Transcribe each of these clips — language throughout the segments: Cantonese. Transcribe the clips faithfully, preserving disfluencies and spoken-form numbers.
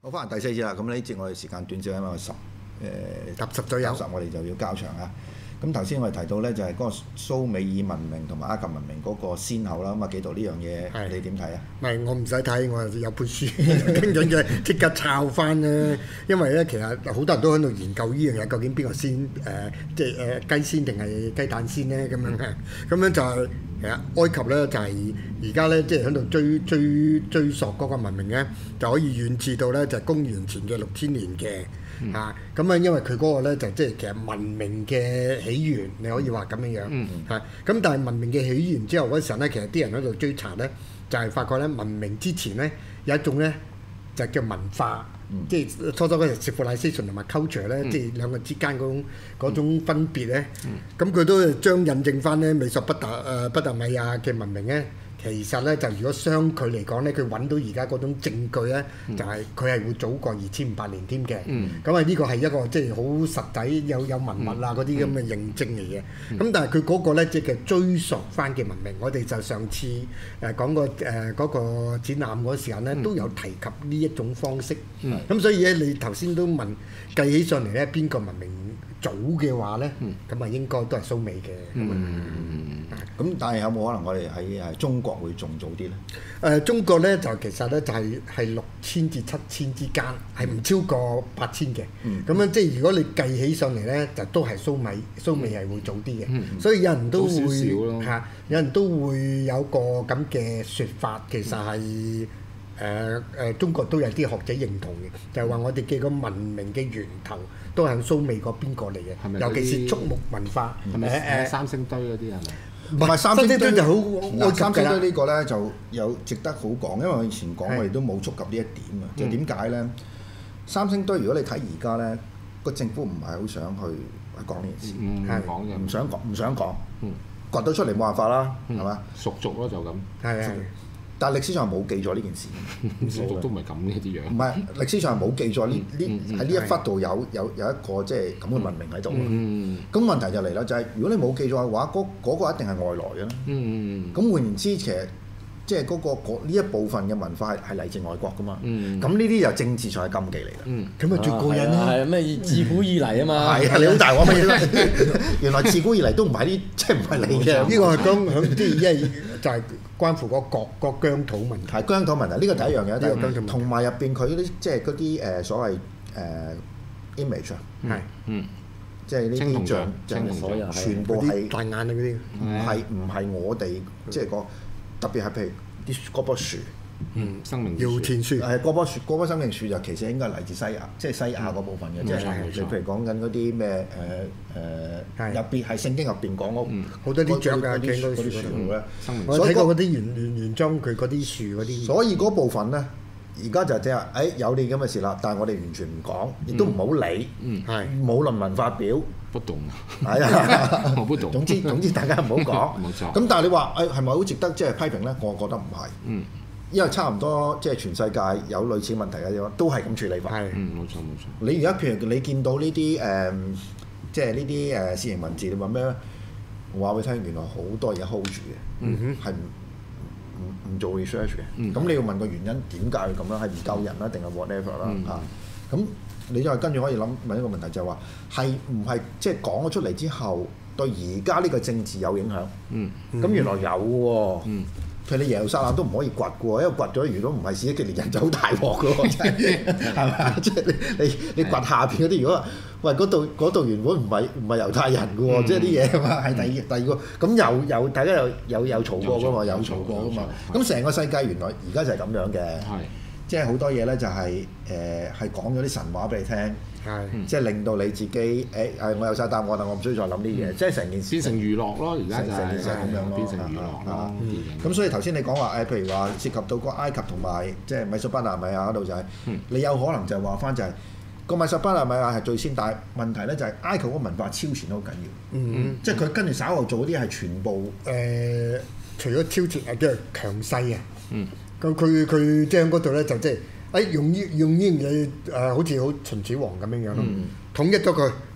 好，翻嚟第四節啦。咁呢節我哋時間短少，因為十誒十十左右， 十我哋就要交場啊。咁頭先我哋提到咧，就係、是、嗰個蘇美爾文明同埋埃及文明嗰個先後啦。咁啊，紀陶呢樣嘢，你點睇啊？ 唔係我唔使睇，我有本書傾緊嘅，即刻抄翻咧。因為咧，其實好多人都喺度研究呢樣嘢，究竟邊個先誒、呃，即係誒、呃、雞先定係雞蛋先咧？咁樣嘅，咁樣就係其實埃及咧就係而家咧，即係喺度追追追溯嗰個文明咧，就可以遠至到咧就係、公元前嘅六千年嘅。嗯、啊，咁啊，因為佢嗰個咧就即係其實文明嘅起源，你可以話咁樣樣， 嗯嚇、啊。咁但係文明嘅起源之後嗰時候咧，其實啲人喺度追查咧，就係、是、發覺咧文明之前咧有一種咧就叫文化，嗯、即係初初嗰陣 civilization 同埋 culture 咧，嗯、即係兩個之間嗰種嗰種分別咧。咁佢、嗯、都將印證翻咧美索不達誒不達米亞嘅文明咧。其實咧就如果相距嚟講咧，佢揾到而家嗰種證據咧，嗯、就係佢係會早過二千五百年添嘅。咁啊呢個係一個即係好實體有有文物啊嗰啲咁嘅認證嚟嘅。咁、嗯、但係佢嗰個咧即係追溯翻嘅文明，我哋就上次誒講過誒嗰個展覽嗰時間咧，都有提及呢一種方式。咁、嗯、所以咧你頭先都問計起上嚟咧，邊個文明早嘅話咧，咁啊、嗯、應該都係蘇美嘅。 咁、嗯、但係有冇可能我哋喺誒中國會仲早啲咧？誒、 呃、中國咧就其實咧就係係六千至七千之間，係唔超過八千嘅。咁、嗯、樣即係如果你計起上嚟咧，就都係蘇美，蘇美係會早啲嘅。嗯、所以有人都會嚇、啊，有人都會有個咁嘅説法，其實係誒誒中國都有啲學者認同嘅，就係、是、話我哋嘅個文明嘅源頭都係蘇美嗰邊過嚟嘅， 係係尤其是畜牧文化。 係咪誒三星堆嗰啲係咪？ 唔係三星堆就好， 嗱三星堆呢個咧就有值得好講，因為我以前講我哋都冇觸及呢一點啊。就點解咧？三星堆如果你睇而家咧，個政府唔係好想去講呢件事， 係講嘅， 唔想講，唔想講，掘到出嚟冇辦法啦，係嘛？ 蜀族咯就咁， 係係。 但係歷史上冇記載呢件事， 蜀族都唔係咁嘅啲樣。 唔係歷史上冇記載呢呢喺呢一忽度有有有一個即係咁嘅文明喺度。咁問題就嚟啦，就係如果你冇記載嘅話，嗰嗰個一定係外來嘅啦。咁換言之，其實即係嗰個呢一部分嘅文化係係嚟自外國噶嘛。咁呢啲就政治上係禁忌嚟嘅。咁啊最過癮啦！ 係咩自古以嚟啊嘛？ 係啊，你好大鑊乜嘢？原來自古以嚟都唔係啲即係唔係你嘅。 呢個係講響即係因為就係。關乎個國個疆土問題， 係疆土問題，呢個第一樣嘢。第二，同埋入邊佢啲即係嗰啲誒所謂誒 image 啊，係嗯，即係呢啲像像全部係大眼啊嗰啲， 唔係唔係我哋即係個特別係譬如啲嗰棵樹， 嗯，生命搖錢樹係嗰棵樹嗰棵生命樹就其實應該嚟自西亞，即係西亞嗰部分嘅，即係你譬如講緊嗰啲咩誒誒入邊係聖經入邊講嗰好多啲雀啊，見嗰啲樹咧，我睇過嗰啲原原原裝佢嗰啲樹嗰啲， 所以嗰部分咧。而家就即係誒有你咁嘅事啦，但係我哋完全唔講，亦都唔好理，係冇論文發表， 不動， 係啊， 我不動。 總之總之大家唔好講， 冇錯。 咁但係你話誒係咪好值得即係批評咧？我覺得唔係，嗯，因為差唔多即係全世界有類似問題嘅地方都係咁處理法， 係， 嗯，冇錯冇錯。 你而家譬如你見到呢啲誒，即係呢啲誒楔形文字，你話咩咧？我話俾你聽，原來好多嘢 hold 住嘅，嗯哼，係唔唔唔做 research 嘅，咁、嗯、你要問個原因點解要咁樣？係唔夠人啦，定係 whatever 啦嚇？咁你就跟住可以諗問一個問題，就係話係唔係即係講咗出嚟之後，對而家呢個政治有影響？嗯，咁原來有喎。嗯，譬如你耶路撒冷都唔可以掘嘅喎，因為掘咗如果唔係史記列人就好大鑊嘅喎，真係係咪？即係你你你掘下邊嗰啲，如果喂嗰度嗰度原本唔係唔係猶太人嘅喎，即係啲嘢啊嘛，係第二第二個咁有有大家有有有嘈過嘅嘛，有嘈過嘅嘛。咁成個世界原來而家就係咁樣嘅，即係好多嘢咧就係誒係講咗啲神話俾你聽，即係令到你自己誒誒我有晒答案啦，我唔需要再諗啲嘢，即係成件事變成娛樂咯，而家就係咁樣咯， 變成娛樂咯。 咁所以頭先你講話誒，譬如話涉及到個埃及同埋即係米索不達米亞嗰度就係，你有可能就係話翻就係。個米索不達米亞係最先，但係問題咧就係埃及嗰個文化超前都好緊要，嗯、即係佢跟住稍後做啲係全部誒、 呃，除咗超前係即係強勢啊，咁佢佢即係嗰度咧就即係誒用呢用呢樣嘢誒，好似好秦始皇咁樣樣咯，嗯、統一咗佢，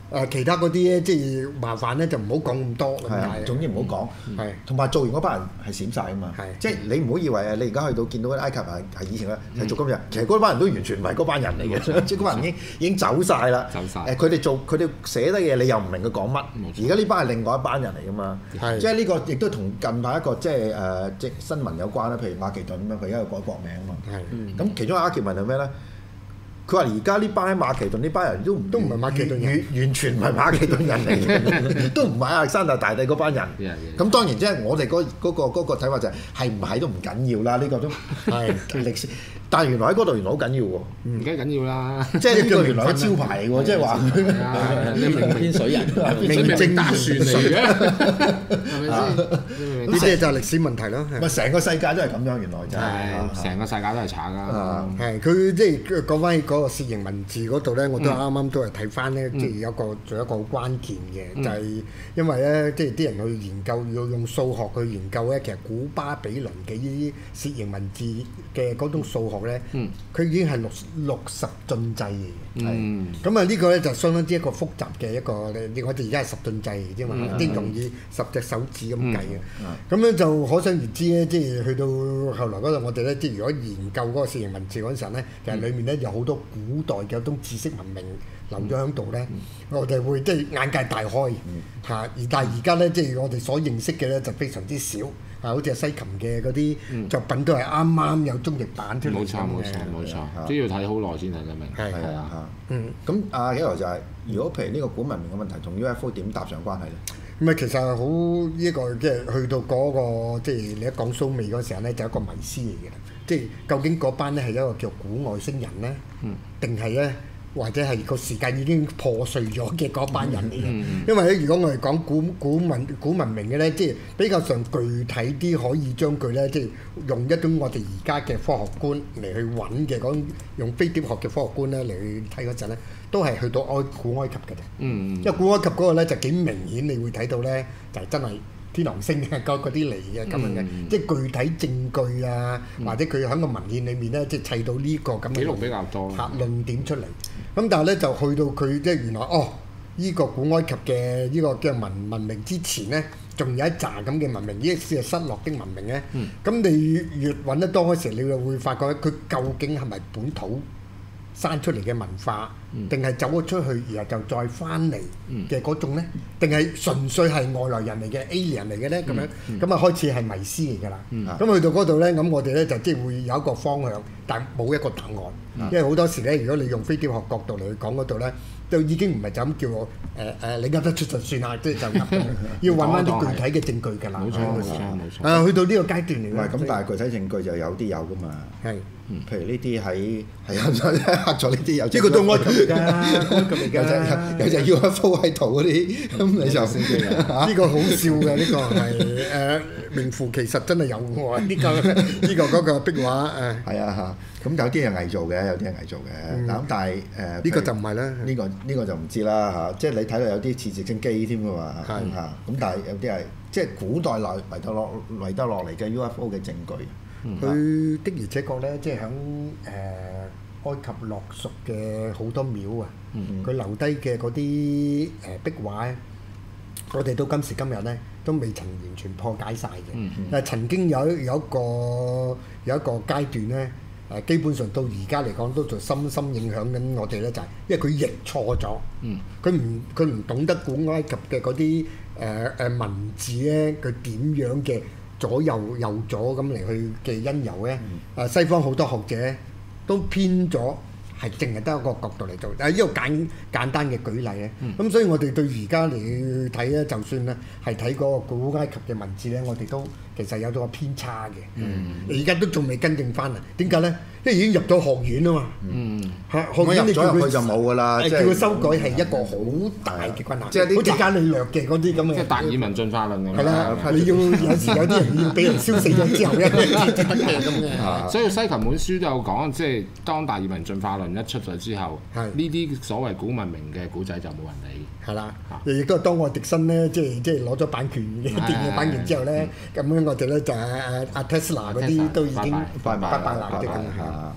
誒其他嗰啲咧，即係麻煩咧就唔好講咁多咁係啊， 解。 總之唔好講。 係同埋做完嗰班人係閃晒啊嘛。 係即係你唔好以為誒，你而家去到見到嗰啲埃及係係以前咧係做今日，其實嗰班人都完全唔係嗰班人嚟嘅，即係嗰班人已經已經走晒啦。 走晒誒，佢哋做佢哋寫得嘢，你又唔明佢講乜。 冇錯而家呢班係另外一班人嚟噶嘛。 係即係呢個亦都同近排一個即係誒即係新聞有關啦。譬如馬其頓咁樣，佢而家要改國名啊嘛。 係咁其中阿傑文係咩咧？佢話而家呢班馬其頓呢班人都都唔係馬其頓人完完全唔係馬其頓人嚟嘅，都唔係亞歷山大大帝嗰班人。 Yeah, yeah. 咁當然即係我哋嗰嗰個嗰個睇法就係係唔係都唔緊要啦，呢個都係歷史。但係原來喺嗰度原來好緊要喎， 唔緊緊要啦， 即係呢個原來係招牌嚟喎，即係話係啊，你明偏水人， 名正打船嚟嘅，係咪先？ 呢啲就係歷史問題咯。係咪成個世界都係咁樣，原來就係係成個世界都係賊啦。 係佢即係講翻起嗰個楔形文字嗰度咧，我都啱啱都係睇翻咧，即係有個仲有一個好關鍵嘅，就係因為咧，即係啲人去研究要用數學去研究咧，其實古巴比倫嘅呢啲楔形文字嘅嗰種數學咧，佢已經係六六十進制嘅。 嗯， 咁啊呢個咧就相當之一個複雜嘅一個，你我哋而家係十進制嚟啫嘛，啲容易十隻手指咁計嘅。咁咧就可想而知咧，即係去到後來嗰度，我哋咧即係如果研究嗰個楔形文字嗰陣時候咧，其實裡面咧有好多古代嘅一種知識文明留咗喺度咧，我哋會即係眼界大開嚇。而但係而家咧，即係我哋所認識嘅咧就非常之少。啊，好似西琴嘅嗰啲作品都係啱啱有中譯版出嚟。 冇錯冇錯冇錯，都要睇好耐先睇得明。 係係啊嚇。 嗯。 咁阿幾來就係，如果譬如呢個古文明嘅問題同 U F O 點搭上關係咧？ 咁啊，其實好呢個即係去到嗰個即係你一講蘇美嗰時候咧，就一個迷思嚟嘅。即係究竟嗰班咧係一個叫古外星人咧，定係咧？或者係個時間已經破碎咗嘅嗰班人嚟嘅，嗯嗯、因為咧，如果我哋講古古文古文明嘅咧，即係比較上具體啲，可以將佢咧，即係用一種我哋而家嘅科學觀嚟去揾嘅嗰種用飛碟學嘅科學觀咧嚟去睇嗰陣咧，都係去到埃古埃及嘅啫。嗯，因為古埃及嗰個咧就幾明顯，你會睇到咧就係、是、真係天狼星啊嗰啲嚟嘅咁樣嘅，嗯、即係具體證據啊，嗯、或者佢喺個文獻裏面咧，即係砌到呢個咁嘅記錄比較多嚇論點出嚟。咁但係咧就去到佢即係原來哦，依、這個古埃及嘅依個嘅文文明之前咧，仲有一紮咁嘅文明，呢啲係失落的文明咧。咁、嗯、你越揾得多嗰時，你就會發覺佢究竟係咪本土生出嚟嘅文化，定係、嗯、走咗出去，然後就再翻嚟嘅嗰種咧？定係純粹係外來人嚟嘅 alien 嚟嘅咧？咁樣咁啊開始係迷思嚟㗎啦。咁、嗯、去到嗰度咧，咁我哋咧就即係會有一個方向，但冇一個答案。因為好多時咧，如果你用飛碟學角度嚟去講嗰度咧，就已經唔係就咁叫我誒誒、呃，你噏得出就算啦，即係就噏。要揾翻啲具體嘅證據㗎啦。 冇錯冇錯冇錯。 啊，去到呢個階段嚟。 唔係咁，但係具體證據就有啲有㗎嘛。係。譬如呢啲喺係啊，黑咗呢啲有。 呢個都埃及嚟㗎，埃及嚟㗎。 有隻 U F O 喺度嗰啲，咁你就呢個好笑嘅，呢個係誒名副其實真係有喎。呢個呢個嗰個壁畫誒。係啊嚇。咁有啲係偽造嘅，有啲係偽造嘅。咁但係誒， 呢個就唔係啦。 呢個呢個就唔知啦嚇。即係你睇到有啲似直升機添㗎嘛嚇。咁但係有啲係即係古代來遺得落遺得落嚟嘅 U F O 嘅證據。 佢的而且確咧，即係喺誒埃及落屬嘅好多廟啊，佢留低嘅嗰啲誒壁畫咧，我哋到今時今日咧都未曾完全破解晒嘅。但係曾經有有一個有一個階段咧。誒基本上到而家嚟講都仲深深影響緊我哋咧，就係因為佢譯錯咗，佢唔佢唔懂得古埃及嘅嗰啲誒誒文字咧，佢點樣嘅左右右左咁嚟去嘅因由咧？誒、嗯、西方好多學者都偏咗，係淨係得一個角度嚟做。誒呢個簡簡單嘅舉例咧，咁、嗯、所以我哋對而家嚟睇咧，就算咧係睇嗰個古埃及嘅文字咧，我哋都其實有咗個偏差嘅，而家、嗯、都仲未跟正翻啊！點解咧？因為已經入咗學院啊嘛，嗯、學院你叫佢就冇㗎啦， 叫佢修改係一個好大嘅困難，即係好似伽利略嘅嗰啲咁嘅。 即係達爾文進化論咁。 係啦，你要有時有啲人要俾人燒死咗之後咧，先得嘅咁嘅。 所以西琴本書都有講，即係當達爾文進化論一出咗之後，呢啲所謂古文明嘅古仔就冇人理。 係啦，亦都係當愛迪生咧，即係即係攞咗版權嘅電影版權之後咧，咁樣我哋咧就係阿阿 Tesla 嗰啲都已經拜拜啦，即係咁。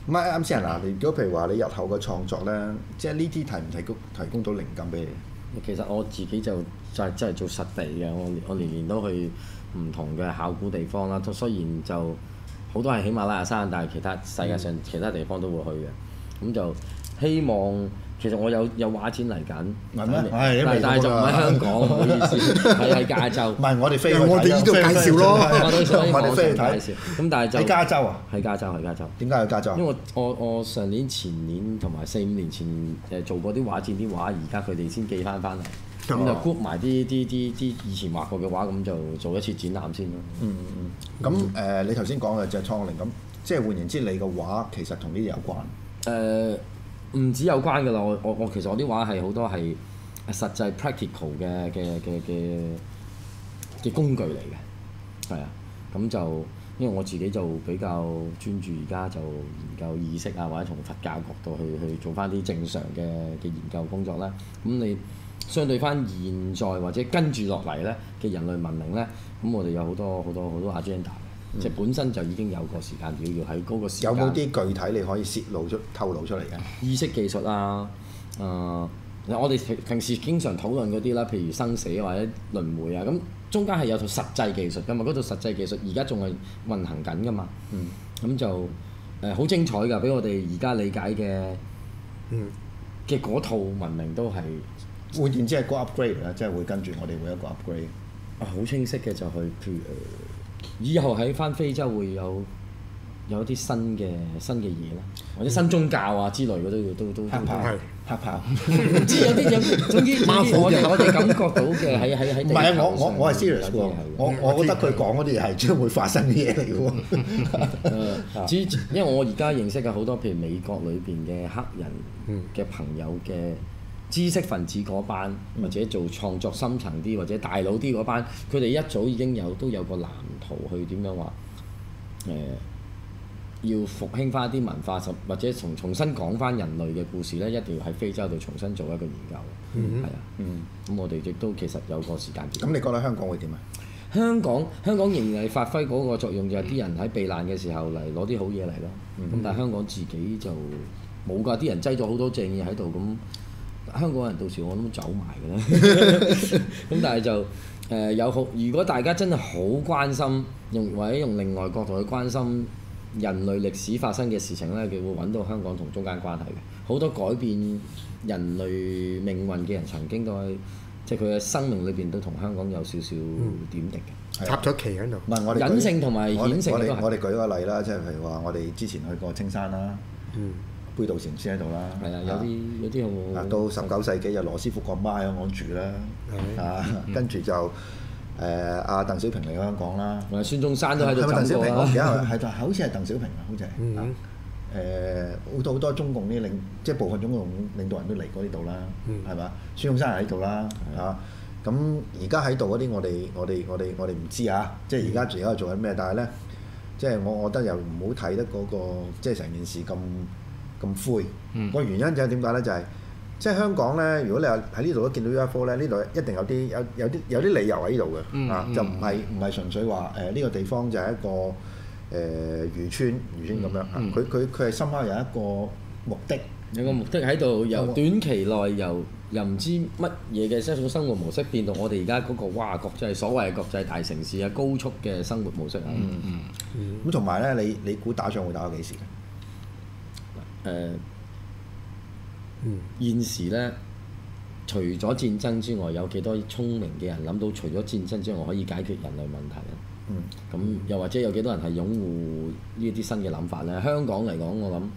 唔係啱先嗱，如果譬如話你日後嘅創作咧，即係呢啲提唔提供提供到靈感俾你？ 其實我自己就就係真係做實地嘅，我我年年都去唔同嘅考古地方啦。雖然就好多係喜馬拉雅山，但係其他世界上其他地方都會去嘅。咁就希望其實我有有畫展嚟緊， 係咩？ 但係就唔喺香港，唔好意思，係喺加州。 唔係我哋飛去我哋呢度介紹咯， 我哋飛去睇。 咁但係就喺加州啊？ 喺加州，喺加州。 點解喺加州？ 因為我我我上年、前年同埋四五年前誒做過啲畫展啲畫，而家佢哋先寄翻翻嚟，咁就 group 埋啲啲啲啲以前畫過嘅畫，咁就做一次展覽先咯。 嗯嗯。咁誒，你頭先講嘅就係創靈感，即係換言之，你嘅畫其實同呢啲有關。 誒。唔止有關㗎啦，我我我其實我啲畫係好多係實際 practical 嘅嘅嘅嘅嘅工具嚟嘅，係啊，咁就因為我自己就比較專注而家就研究意識啊，或者從佛教角度去去做翻啲正常嘅嘅研究工作啦。咁你相對翻現在或者跟住落嚟咧嘅人類文明咧，咁我哋有好多好多好多 agenda。嗯、即係本身就已經有個時間表，要喺嗰個時間。有冇啲具體你可以泄露出、透露出嚟嘅？意識技術啊，誒、呃，我哋平平時經常討論嗰啲啦，譬如生死或者輪迴啊，咁中間係有套實際技術㗎嘛，嗰套實際技術而家仲係運行緊㗎嘛。嗯。咁就誒好、呃、精彩㗎，俾我哋而家理解嘅，嗯嘅嗰套文明都係換言之係個 upgrade 啦，即係會跟住我哋會一個 upgrade。 啊，好清晰嘅就係譬如誒。以後喺翻非洲會有有啲新嘅新嘅嘢啦，或者新宗教啊之類嘅都都都黑豹係黑豹， 唔知有啲有總之總之我哋我哋感覺到嘅喺喺喺唔係啊！我我我係 serious 喎，我我覺得佢講嗰啲嘢係將會發生嘅嘢嚟嘅喎。 之因為我而家認識嘅好多譬如美國裏邊嘅黑人嘅朋友嘅知識分子嗰班，或者做創作深層啲或者大佬啲嗰班，佢哋一早已經有都有個藍圖去點樣話誒、呃，要復興翻一啲文化，或者重重新講翻人類嘅故事咧，一定要喺非洲度重新做一個研究。係啊，嗯，咁我哋亦都其實有個時間表。 咁你覺得香港會點啊？ 香港香港仍然係發揮嗰個作用，就係啲人喺避難嘅時候嚟攞啲好嘢嚟咯。咁、嗯、但係香港自己就冇㗎，啲人擠咗好多正嘢喺度咁。香港人到時我諗走埋嘅啦，咁但係就誒、呃、有好，如果大家真係好關心，用或者用另外角度去關心人類歷史發生嘅事情咧，佢會揾到香港同中間關係嘅。好多改變人類命運嘅人，曾經都係即係佢嘅生命裏邊都同香港有少少點滴嘅， 插咗旗喺度。 唔係我哋隱性同埋顯性都係。 我哋舉個例啦，即係譬如話，我哋之前去過青山啦。嗯。杯渡禪師喺度啦， 係啊，有啲有啲好。 啊，到十九世紀有羅斯福個媽喺香港住啦，啊，跟住就誒阿鄧小平嚟香港啦， 誒孫中山都喺度走過啦。 係咪鄧小平？我唔記得係係好似係鄧小平啊，好似係。誒好多好多中共啲領，即係部分中共領導人都嚟過呢度啦，係嘛？孫中山喺度啦，嚇。咁而家喺度嗰啲，我哋我哋我哋我哋唔知啊，即係而家而家做緊咩？但係咧，即係我我覺得又唔好睇得嗰個，即係成件事咁。咁灰，個、嗯、原因就係點解咧？就係、是、即係香港咧，如果你話喺呢度都見到 U F O 咧，呢度一定有啲有有啲有啲理由喺呢度嘅，嗯、啊，就唔係唔係純粹話誒呢個地方就係一個誒、呃、漁村漁村咁樣，佢佢佢係深刻有一個目的， 有個目的喺度，由短期內由又唔知乜嘢嘅一種生活模式變到我哋而家嗰個哇國際所謂嘅國際大城市啊，高速嘅生活模式啊， 咁同埋咧，你你估打仗會打到幾時嘅？ 誒、呃，嗯，現時咧，除咗戰爭之外，有幾多聰明嘅人諗到除咗戰爭之外可以解決人類問題咧？嗯，咁又或者有幾多人係擁護呢啲新嘅諗法咧？香港嚟講，我諗，誒、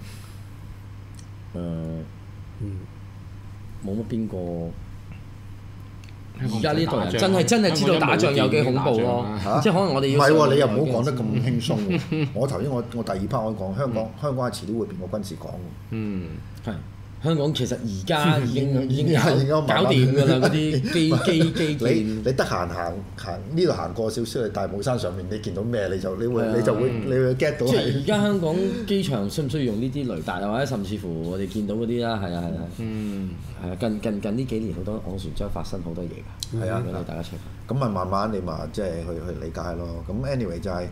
呃，嗯，冇乜邊個。而家呢代人真係真係知道打仗有幾恐怖咯，即係可能我哋要唔係喎， 你又唔好講得咁輕鬆喎。我頭先我我第二 part 我講香港，香港係遲啲會變個軍事港喎。 嗯，係香港其實而家已經已經搞搞掂㗎啦，嗰啲機機機建。 你你得閒行行呢度行過少少去大帽山上面，你見到咩你就你會你就會你會 get 到。 即係而家香港機場需唔需要用呢啲雷達啊？或者甚至乎我哋見到嗰啲啦，係啊係啊。嗯。係啊，近近近呢幾年好多昂船洲發生好多嘢㗎。係啊，俾大家 check。 咁咪慢慢你咪即係去去理解咯。咁 anyway 就係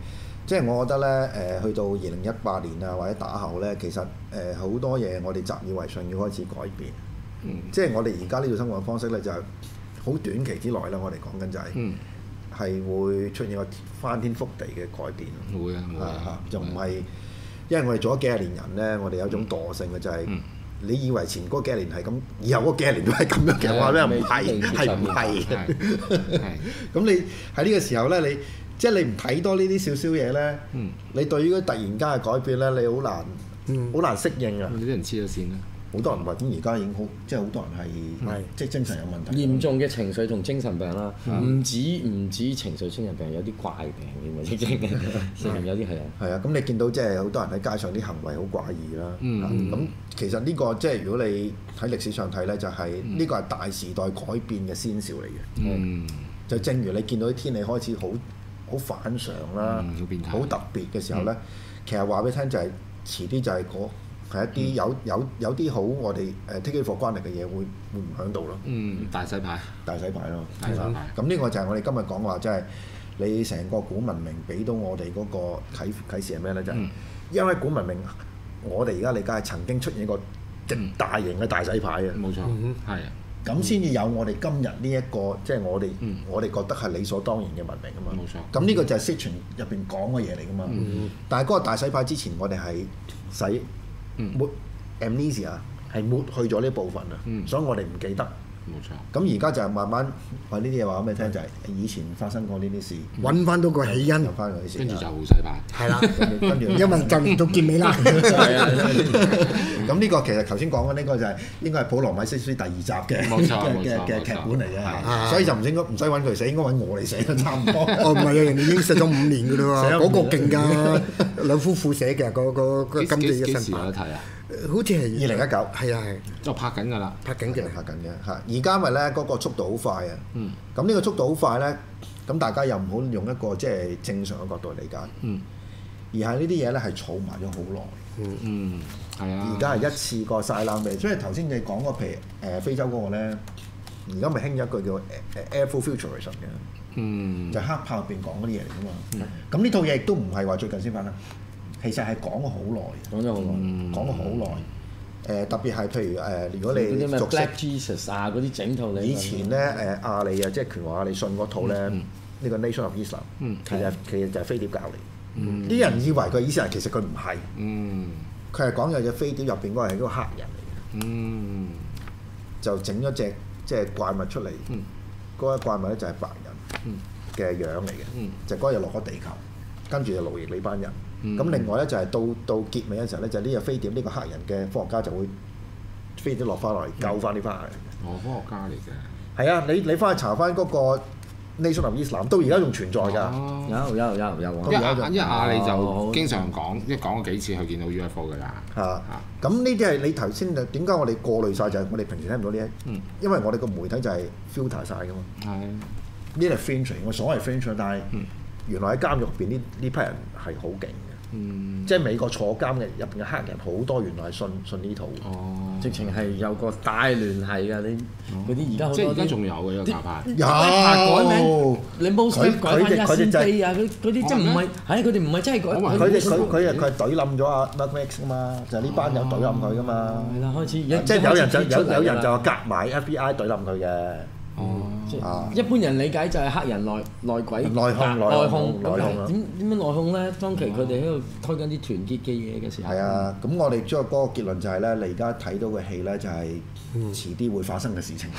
即係我覺得咧誒，去到二零一八年啊或者打後咧，其實誒好多嘢我哋習以為常要開始改變。 嗯， 即係我哋而家呢個生活方式咧，就係好短期之內咧，我哋講緊就係係會出現個翻天覆地嘅改變。 會啊會啊， 就唔係因為我哋做咗幾廿年人咧，我哋有一種惰性嘅就係。你以為前嗰幾年係咁，以後嗰幾年都係咁樣嘅話咧，唔係係唔係嘅？咁你喺呢個時候咧，你即係你唔睇多呢啲少少嘢咧，嗯、你對於突然間嘅改變咧，你好難好、嗯、難適應啊！ 啲人黐咗線啦， 好多人話咁而家已經好，即係好多人係係即係精神有問題。 嚴重嘅情緒同精神病啦，唔、嗯、止唔止情緒精神病，有啲怪病嘅，正嘅，成日有啲係啊。 係啊，咁你見到即係好多人喺街上啲行為好怪異啦。咁、嗯嗯、其實呢個即係如果你喺歷史上睇咧，就係、是、呢個係大時代改變嘅先兆嚟嘅。嗯、就正如你見到啲天氣開始好好反常啦，好、嗯、特別嘅時候咧，嗯、其實話俾你聽就係、是、遲啲就係嗰。係一啲有有有啲好我哋誒 take it for granted嘅嘢會會唔響度咯。嗯，大洗牌，大洗牌咯。大洗牌。咁呢個就係我哋今日講話，即係你成個古文明俾到我哋嗰個啟啟示係咩咧？就係因為古文明，我哋而家理解係曾經出現一個極大型嘅大洗牌嘅。冇錯。係。咁先至有我哋今日呢一個，即係我哋我哋覺得係理所當然嘅文明啊嘛。冇錯。咁呢個就係 Sitchin 入邊講嘅嘢嚟噶嘛。但係嗰個大洗牌之前，我哋係洗。抹 amnesia 係抹去咗呢部分啊，嗯、所以我哋唔記得。冇錯。咁而家就係慢慢話呢啲嘢話俾你聽，就係以前發生過呢啲事， 揾翻到個起因， 揾翻嗰啲事， 跟住就好洗牌。係啦， 跟住因為就嚟到結尾啦。 咁呢個其實頭先講嘅呢個就係應該係普羅米修斯第二集嘅嘅嘅劇本嚟嘅，所以就唔應該唔使揾佢寫，應該揾我嚟寫都差唔多。 哦，唔係啊，人哋已經寫咗五年㗎啦喎，嗰個勁㗎，兩夫婦寫嘅嗰個個金地嘅新版。好似係二零一九， 係啊係， 就拍緊㗎啦， 拍緊嘅， 拍緊嘅嚇。而家咪咧嗰個速度好快啊，咁呢個速度好快咧，咁大家又唔好用一個即係正常嘅角度嚟理解，而係呢啲嘢咧係儲埋咗好耐，嗯，係啊。而家係一次過晒冷味，所以頭先你講嗰譬如誒非洲嗰個咧，而家咪興咗一句叫誒誒 airful futurism 嘅，嗯，就黑豹入邊講嗰啲嘢嚟㗎嘛。咁呢套嘢亦都唔係話最近先發生。其實係講咗好耐， 講咗好耐， 講咗好耐。誒特別係譬如誒，如果你熟悉 Black Jesus 啊嗰啲整套你以前咧誒亞利啊，即係拳王亞利信嗰套咧，呢個 Nation of Islam，其實其實就係飛碟教嚟。啲人以為佢伊斯蘭，其實佢唔係。佢係講有隻飛碟入邊嗰個係一個黑人嚟嘅。就整咗隻即係怪物出嚟。嗰個怪物咧就係白人嘅樣嚟嘅，就嗰日落咗地球，跟住就奴役你班人。咁、嗯、另外咧就係、是、到到結尾嘅時候咧，就呢、是、個飛碟呢、這個黑人嘅科學家就會飛碟落翻落嚟救翻呢班人。 哦，科學家嚟嘅。係啊，你你翻去查翻嗰個 Nation of Islam，到而家仲存在㗎、 哦。有有有有。 因為因為亞利就經常講，即係講過幾次佢見到 U F O 㗎啦。 嚇嚇、啊。咁呢啲係你頭先就點解我哋過濾晒？就係、是、我哋平時聽唔到呢啲。嗯、因為我哋個媒體就係 filter 晒㗎嘛。係、嗯。呢啲係 fringe，我所謂 fringe，但係原來喺監獄入邊呢呢批人係好勁。嗯，即係美國坐監嘅入邊嘅黑人好多，原來係信信呢套。哦， 直情係有個大聯繫㗎，你嗰啲而家好多即係而家仲有嘅有教派。 有改名，你冇佢改翻一先飛啊！嗰嗰啲即係唔係？係佢哋唔係真係改。 佢哋佢佢佢係懟冧咗阿 Malcolm X 㗎嘛，就係呢班友懟冧佢㗎嘛。 係啦，開始即係有人就有有人就夾埋 F B I 懟冧佢嘅。 哦，即係一般人理解就係黑人內內鬼內訌內訌內訌點點樣內訌咧？當期佢哋喺度推緊啲團結嘅嘢嘅時候， 係啊，咁我哋將嗰個結論就係咧，你而家睇到嘅戲咧就係遲啲會發生嘅事情，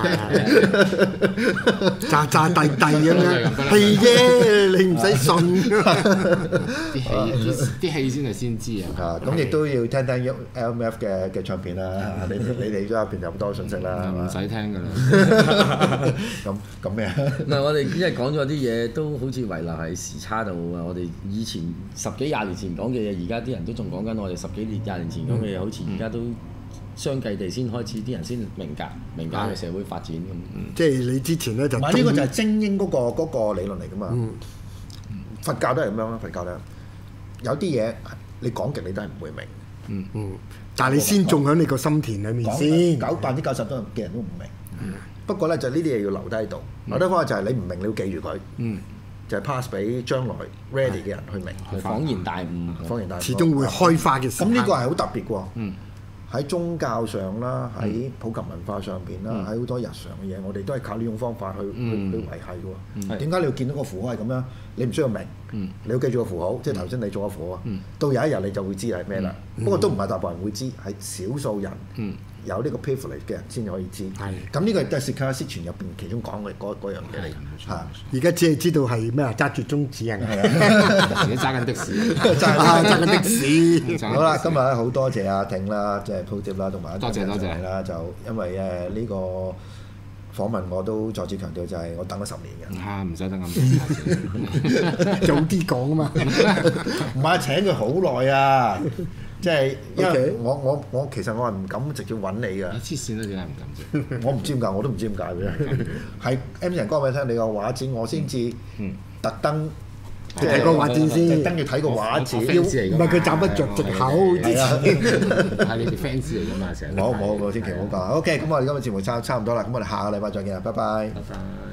渣渣地地咁樣，係啫，你唔使信。 啲戲啲戲先係先知啊！ 咁亦都要聽聽 L M F 嘅嘅唱片啦，你你哋都入邊有咁多信息啦， 唔使聽㗎啦。 咁咁咩啊？ 唔係我哋因為講咗啲嘢都好似遺留喺時差度啊！我哋以前十幾廿年前講嘅嘢，而家啲人都仲講緊我哋十幾年廿年前講嘅嘢，好似而家都相繼地先開始，啲人先明白明白嘅社會發展咁。 嗯、即係你之前咧就唔係呢個就係精英嗰、嗰個嗰個理論嚟㗎嘛。嗯、佛教都係咁樣啦，佛教咧有啲嘢你講極你都係唔會明。 嗯嗯，但係你先種喺你個心田裏面先， 九百分之九十都嘅人都唔明。嗯、不過咧就呢啲嘢要留低喺度，留低翻就係你唔明你要記住佢。嗯、 就係 pass 俾將來 ready 嘅人去明。 恍然大悟， 恍然大悟， 始終會開花嘅時間。 咁呢個係好特別喎。 嗯。 喺宗教上啦，喺普及文化上邊啦，喺好多日常嘅嘢，我哋都係靠呢種方法去去去維係嘅喎。點解你要見到個符號係咁樣？你唔需要明，你要記住個符號，即係頭先你做個符號啊。到有一日你就會知係咩啦。不過都唔係大部分人會知，係少數人有呢個 privilege 嘅人先可以知。咁呢個都係《Secret Message》入邊其中講嘅嗰嗰樣嘢嚟。嚇！ 而家只係知道係咩啊？揸住中指啊！ 而家揸緊的士， 揸緊的士。 好啦，今日咧好多謝阿挺啦，即係鋪接啦，同埋多謝多謝啦，就因為誒呢個訪問我都再次強調，就係我等咗十年嘅。 嚇，唔使等咁多， 早啲講啊嘛。 唔係請佢好耐啊，即係因為我我我其實我係唔敢直接揾你㗎。 黐線都點解唔敢啫？ 我唔知點解，我都唔知點解嘅。係 M 人講俾你聽，你個畫展我先至特登。 睇個畫展先， 跟住睇個畫展， 要唔係佢站不着藉口之前。 係你哋 fans 嚟㗎嘛，成日。 冇冇冇，千祈唔好講。OK，咁我哋今日節目差差唔多啦，咁我哋下個禮拜再見啦，拜拜。 拜拜。